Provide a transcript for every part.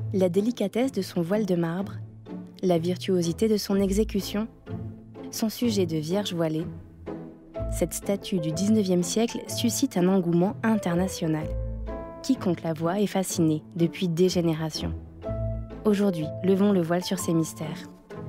La délicatesse de son voile de marbre, la virtuosité de son exécution, son sujet de vierge voilée, cette statue du XIXe siècle suscite un engouement international. Quiconque la voit est fasciné depuis des générations. Aujourd'hui, levons le voile sur ces mystères.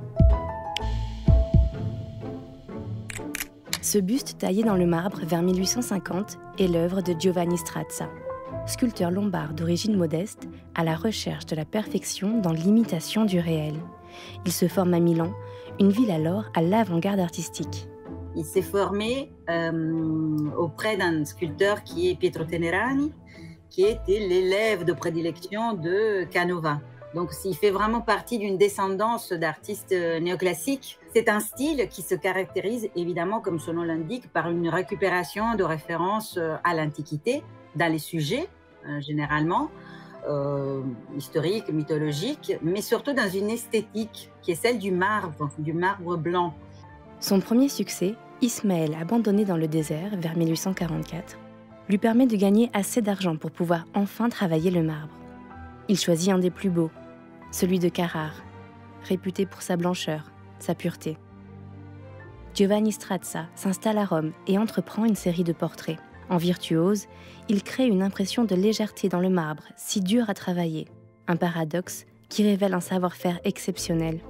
Ce buste taillé dans le marbre vers 1850 est l'œuvre de Giovanni Strazza, sculpteur lombard d'origine modeste, à la recherche de la perfection dans l'imitation du réel. Il se forme à Milan, une ville alors à l'avant-garde artistique. Il s'est formé auprès d'un sculpteur qui est Pietro Tenerani, qui était l'élève de prédilection de Canova. Donc il fait vraiment partie d'une descendance d'artistes néoclassiques. C'est un style qui se caractérise évidemment, comme son nom l'indique, par une récupération de références à l'Antiquité, dans les sujets généralement, historiques, mythologiques, mais surtout dans une esthétique qui est celle du marbre blanc. Son premier succès, Ismaël abandonné dans le désert vers 1844, lui permet de gagner assez d'argent pour pouvoir enfin travailler le marbre. Il choisit un des plus beaux, celui de Carrare, réputé pour sa blancheur, sa pureté. Giovanni Strazza s'installe à Rome et entreprend une série de portraits. En virtuose, il crée une impression de légèreté dans le marbre, si dur à travailler, un paradoxe qui révèle un savoir-faire exceptionnel.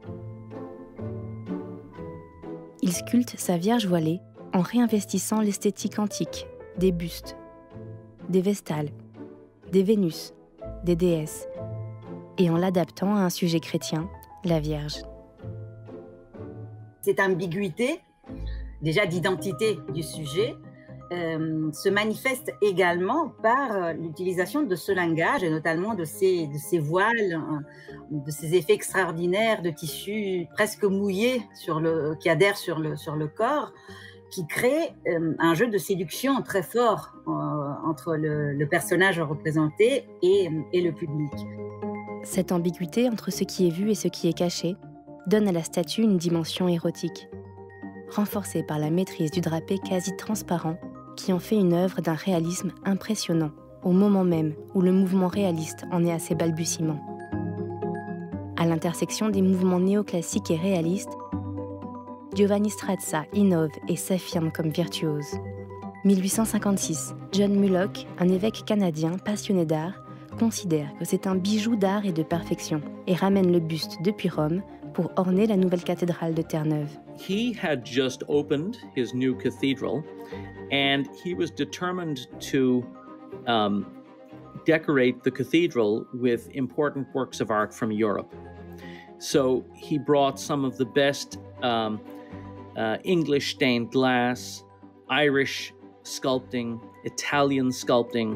Il sculpte sa Vierge voilée en réinvestissant l'esthétique antique, des bustes, des vestales, des Vénus, des déesses, et en l'adaptant à un sujet chrétien, la Vierge. Cette ambiguïté, déjà d'identité du sujet, se manifeste également par l'utilisation de ce langage, et notamment de ces voiles, de ces effets extraordinaires de tissu presque mouillé qui adhèrent sur le corps, qui crée un jeu de séduction très fort entre le personnage représenté et le public. Cette ambiguïté entre ce qui est vu et ce qui est caché donne à la statue une dimension érotique, renforcée par la maîtrise du drapé quasi transparent qui en fait une œuvre d'un réalisme impressionnant, au moment même où le mouvement réaliste en est à ses balbutiements. À l'intersection des mouvements néoclassiques et réalistes, Giovanni Strazza innove et s'affirme comme virtuose. 1856, John Mullock, un évêque canadien passionné d'art, considère que c'est un bijou d'art et de perfection et ramène le buste depuis Rome pour orner la nouvelle cathédrale de Terre-Neuve. He had just opened his new cathedral and he was determined to decorate the cathedral with important works of art from Europe. So he brought some of the best English stained glass, Irish sculpting, Italian sculpting.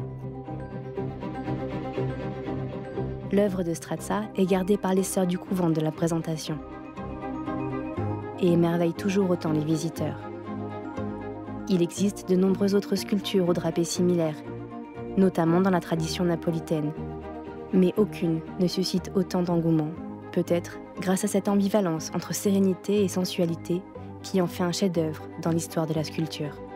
L'œuvre de Strazza est gardée par les sœurs du couvent de la présentation et émerveille toujours autant les visiteurs. Il existe de nombreuses autres sculptures au drapé similaires, notamment dans la tradition napolitaine, mais aucune ne suscite autant d'engouement, peut-être grâce à cette ambivalence entre sérénité et sensualité qui en fait un chef-d'œuvre dans l'histoire de la sculpture.